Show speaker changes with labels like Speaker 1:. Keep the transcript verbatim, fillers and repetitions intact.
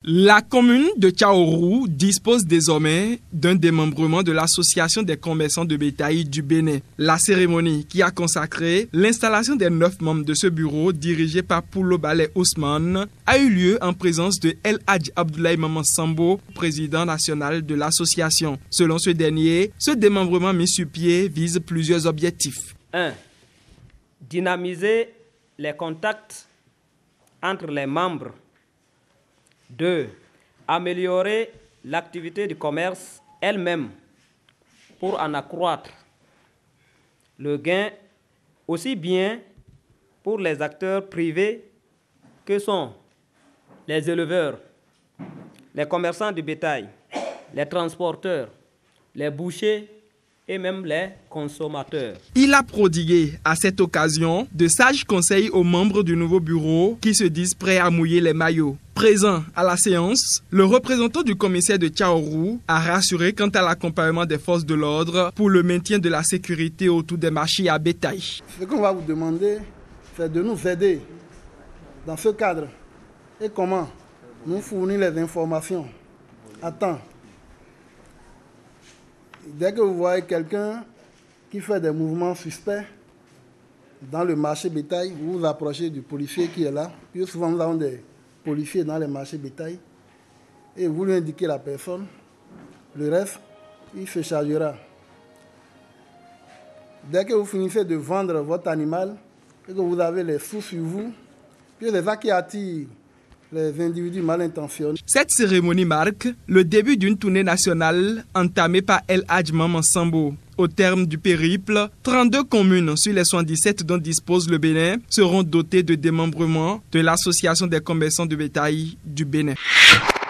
Speaker 1: La commune de Tchaorou dispose désormais d'un démembrement de l'association des commerçants de bétail du Bénin. La cérémonie qui a consacré l'installation des neuf membres de ce bureau dirigé par Poulo Balé Ousmane a eu lieu en présence de El Hadj Abdoulaye Maman Sambo, président national de l'association. Selon ce dernier, ce démembrement mis sur pied vise plusieurs objectifs.
Speaker 2: un. Dynamiser les contacts entre les membres. deux. Améliorer l'activité du commerce elle-même pour en accroître le gain aussi bien pour les acteurs privés que sont les éleveurs, les commerçants du bétail, les transporteurs, les bouchers et même les consommateurs.
Speaker 1: Il a prodigué à cette occasion de sages conseils aux membres du nouveau bureau qui se disent prêts à mouiller les maillots. Présent à la séance, le représentant du commissaire de Tchaorou a rassuré quant à l'accompagnement des forces de l'ordre pour le maintien de la sécurité autour des marchés à bétail.
Speaker 3: Ce qu'on va vous demander, c'est de nous aider dans ce cadre et comment nous fournir les informations à temps. Dès que vous voyez quelqu'un qui fait des mouvements suspects dans le marché bétail, vous vous approchez du policier qui est là. Puis souvent, nous avons des policiers dans les marchés bétail. Et vous lui indiquez la personne. Le reste, il se chargera. Dès que vous finissez de vendre votre animal et que vous avez les sous sur vous, puis c'est ça qui attire les individus mal intentionnés.
Speaker 1: Cette cérémonie marque le début d'une tournée nationale entamée par El Hadj Maman Sambo. Au terme du périple, trente-deux communes sur les soixante-dix-sept dont dispose le Bénin seront dotées de démembrement de l'association des commerçants de bétail du Bénin.